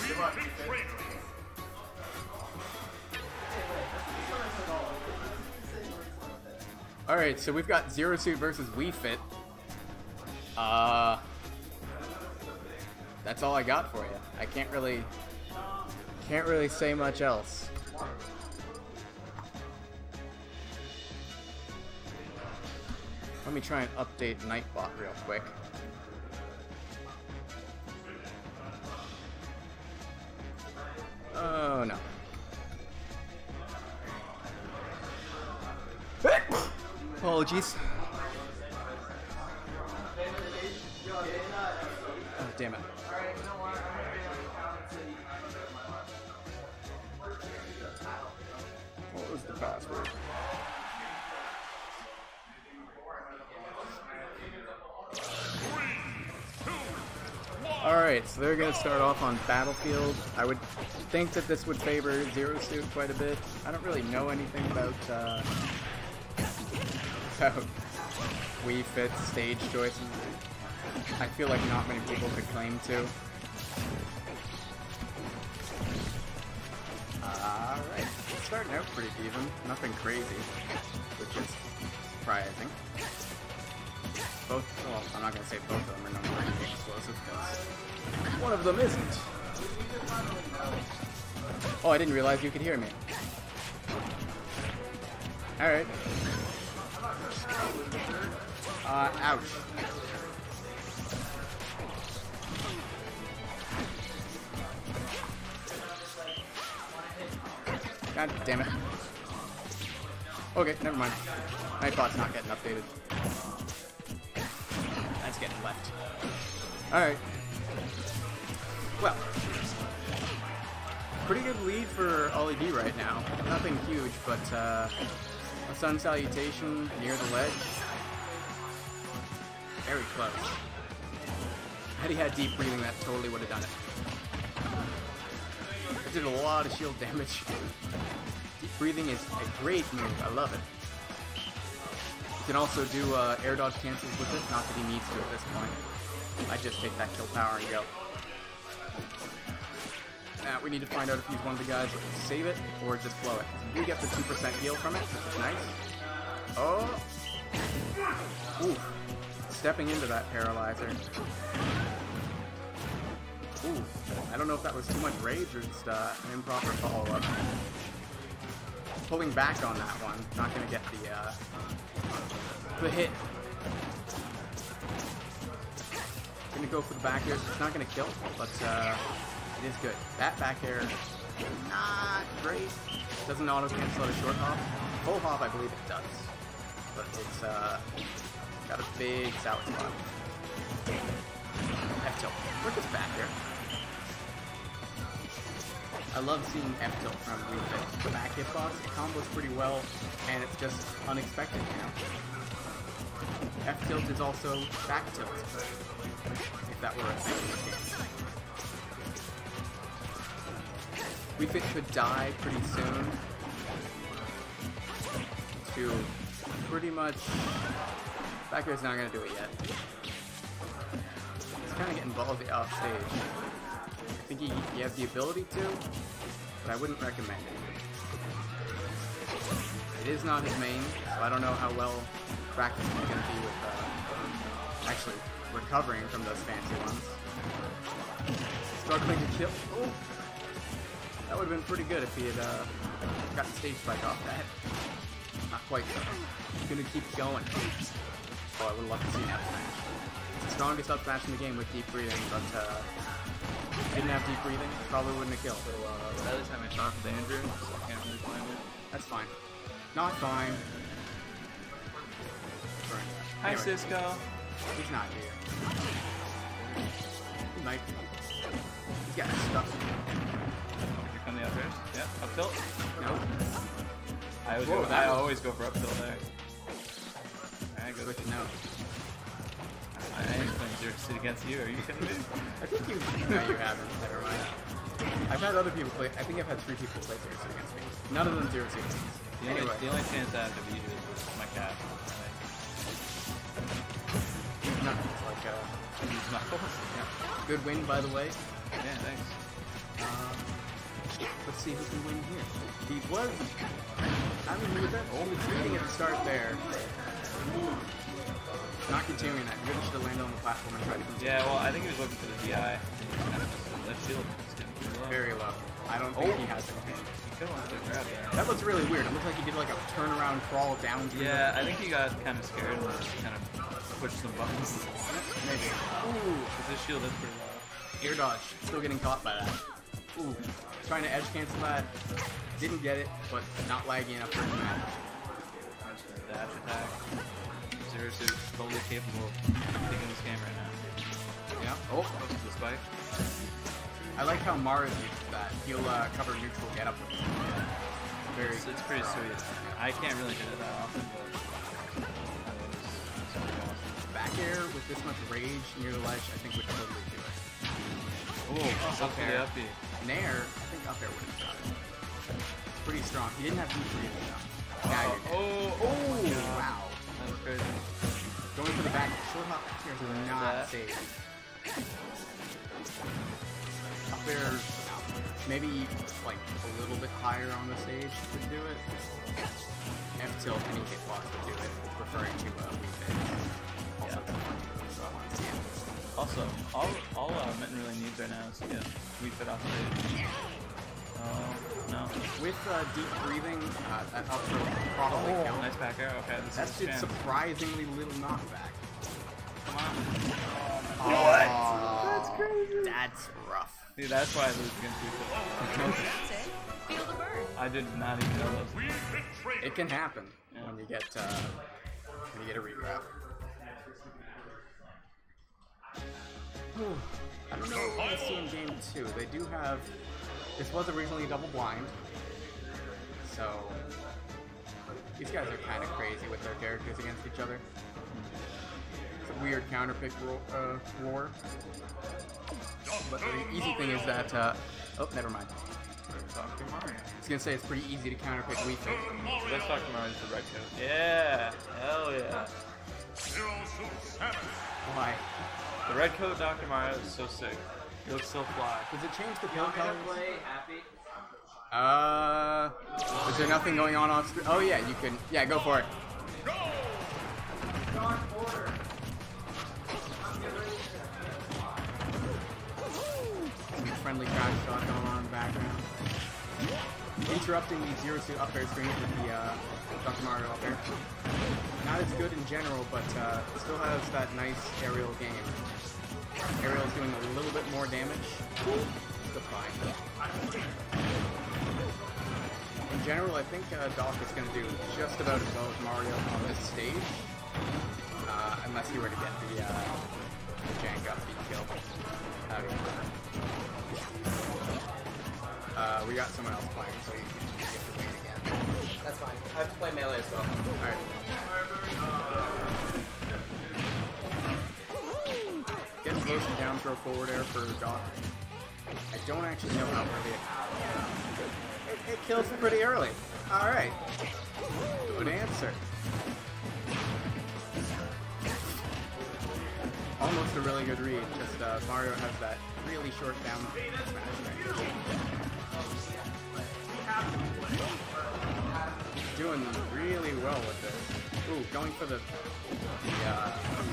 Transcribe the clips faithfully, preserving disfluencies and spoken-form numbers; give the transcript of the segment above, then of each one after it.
Alright, so we've got Zero Suit versus Wii Fit. Uh, that's all I got for you. I can't really, can't really say much else. Let me try and update Nightbot real quick. Oh no. Apologies. Oh, damn it. What was the password? Alright, so they're going to start off on Battlefield. I would think that this would favor Zero Suit quite a bit. I don't really know anything about, uh, about Wii Fit stage choices. I feel like not many people could claim to. Alright, it's starting out pretty even. Nothing crazy, which is surprising. Both, well, I'm not going to say both of them are number three explosive, because one of them isn't. Oh, I didn't realize you could hear me. Alright. Uh, ouch. God damn it. Okay, never mind. Nightbot's not getting updated. That's getting left. Alright. Well. Pretty good lead for Ollie D right now. Nothing huge, but uh, a sun salutation near the ledge. Very close. Had he had deep breathing, that totally would have done it. It did a lot of shield damage. Deep breathing is a great move. I love it. You can also do uh, air dodge cancels with it. Not that he needs to at this point. I just take that kill power and go. Now we need to find out if he's one of the guys that can save it or just blow it. We get the two percent heal from it, which is nice. Oh! Ooh. Stepping into that paralyzer. Ooh. I don't know if that was too much rage or just uh, an improper follow-up. Pulling back on that one. Not going to get the, uh, the hit. Gonna go for the back air. It's not going to kill, but uh, it is good. That back air, not great. Doesn't auto cancel out a short hop. Full hop, I believe it does. But it's uh, got a big sour spot. F-tilt. Look at this back air. I love seeing F-tilt from Wii Fit. The back hitbox, it combos pretty well, and it's just unexpected, you know? F-tilt is also back tilt, if that were a thing. Wii Fit could die pretty soon to pretty much... Back air's not going to do it yet. He's kind of getting ballsy off stage. I think he, he has the ability to, but I wouldn't recommend it. It is not his main, so I don't know how well practicing is going to be with uh, actually recovering from those fancy ones. Struggling to kill. Oh, that would have been pretty good if he had uh, gotten stage spike off that. Not quite so. He's going to keep going. Oh, I would love to see that smash. It's the strongest up smash in the game with deep breathing, but uh, didn't have deep breathing, probably wouldn't have killed. So, uh, that is time I talked with Andrew, so I can't really find it. That's fine. Not fine. Hi, Anyway, Cisco. he's not here. He might be. He's got stuff. Here come the up airs. Yeah, up tilt. Nope. I always, Whoa, go, that I was- always go for up tilt there. Alright, go. Switch no. I ain't playing Zero Suit against you. Are you kidding me? I think you. No, you haven't. Never mind. I've had other people play. I think I've had three people play Zero Suit against me. None of them Zero Suit. The only, Anyway, the only chance I have to beat you is with my cat. not like uh, Use knuckles. yeah. Good win, by the way. Yeah, thanks. Uh, let's see who can win here. He was, I mean, he was only leading at the start there. Not continuing that. He really should have landed on the platform and tried to continue. Yeah, well, I think he was looking for the D I. Kind of just left shield. It's getting pretty low. Very low. I don't think Oh. he has anything. He could have wanted to grab that. That looks really weird. It looked like he did like a turnaround crawl down through Yeah, I think he got kind of scared and kind of pushed some buttons. the... Maybe. Ooh. Because his shield is pretty low. Ear dodge. Still getting caught by that. Ooh. Trying to edge cancel that. Didn't get it, but not laggy enough for him to match. Nice dash attack. Zero Suit totally capable of taking this game right now. Yeah. Oh. Goes to the spike. I like how Mars uses that. He'll uh, cover neutral get up with it. Very It's, it's pretty sweet. I can't really do it that often, but that was, that was pretty awesome. back air with this much rage near the ledge, I think would totally do it. Oh, up air. the uppy. Nair, I think up air would have done it. It's pretty strong. He didn't have deep breathing though. Now you're dead. Oh, Oh, God. wow. That was crazy. Going for the back short hop back here is not That. safe. Up air, maybe like a little bit higher on the stage would do it. F tilt any hitbox would do it, referring to uh, weak hits. Also, so I want to see it. Also, all all uh, Mitten really needs right now is to get Wii Fit off stage. Oh, no. With uh, deep breathing, uh, that up throw probably Oh, killed. nice back air. Okay, this That is did chance. surprisingly little knockback. Come on. Oh, that's crazy. That's rough. See, that's why I lose against Wii Fit. That's it. Feel the burn. I did not even know those. It can happen Yeah. when you get uh, when you get a regrab. I don't know what we're gonna see in game two. They do have. This was originally double blind, so these guys are kind of crazy with their characters against each other. It's a weird counter pick ro uh, war. But the easy thing is that. Uh, oh, never mind. Doctor Mario. I was gonna say it's pretty easy to counter pick Wii Fit. So that's Doctor Mario's the red coat. Yeah, hell yeah. Why? The red coat Doctor Mario is so sick. He looks so fly. Does it change the build colors? Happy. Uh, is there nothing going on off screen? Oh yeah, you can. Yeah, go for it. Some friendly crash shot going on in the background. Interrupting the zero suit up air screen with the uh, Doctor Mario up air. Not as good in general, but uh, still has that nice aerial game. Aerial's doing a little bit more damage. Still fine. In general, I think uh, Doc is going to do just about as well as Mario on this stage. Uh, unless he were to get the, uh, the jank up beat kill. Out of here. Uh, we got someone else playing, so you can get to wait again. That's fine. I have to play melee as well. Alright. Getting close to down throw forward air for Doc. I don't actually know how early it, it, it kills pretty early. Alright. Good answer. Almost a really good read, just uh, Mario has that really short down smash range. Doing really well with this. Ooh, going for the the, uh,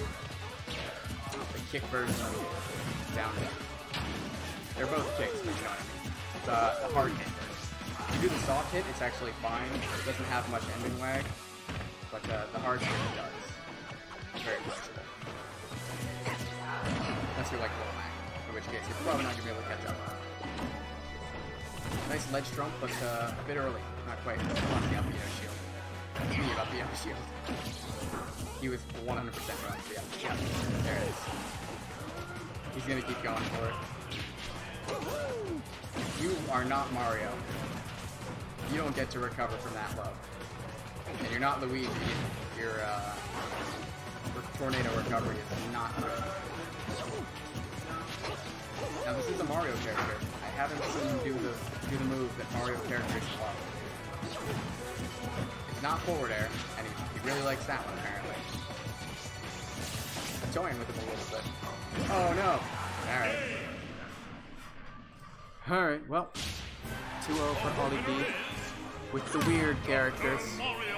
the kick version of down there. They're both kicks, but you know what I mean. The, the hard hit. If you do the soft hit, it's actually fine. It doesn't have much ending lag, but uh, the hard hit does. Very flexible. Unless you're like low lag, in which case you're probably not gonna be able to catch up. Nice ledge trump, but uh, a bit early. Not quite. On the up air shield. Speed up the up shield. He was one hundred percent run. Yeah, yeah. There it is. He's gonna keep going for it. You are not Mario. You don't get to recover from that low. And you're not Luigi. Your uh, tornado recovery is not good. Now this is a Mario character. I haven't seen him do the do the move that Mario characters love. It's not forward air, and he, he really likes that one apparently. I'm toying with him a little bit. Oh no! Alright. Alright, well. two oh for Ollie B. With the weird characters.